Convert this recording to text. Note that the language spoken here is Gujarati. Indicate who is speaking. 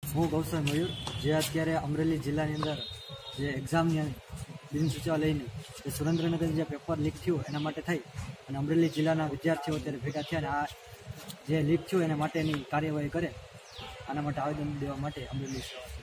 Speaker 1: હું ગૌસર મયુર, જે અત્યારે અમરેલી જિલ્લાની અંદર જે એક્ઝામની બિનસૂચવા લઈને જે સુરેન્દ્રનગર જે પેપર લીક થયું એના માટે થઈ અને અમરેલી જિલ્લાના વિદ્યાર્થીઓ અત્યારે ભેગા થયા અને આ જે લીક થયું એના માટેની કાર્યવાહી કરે આના માટે આવેદન દેવા માટે અમરેલી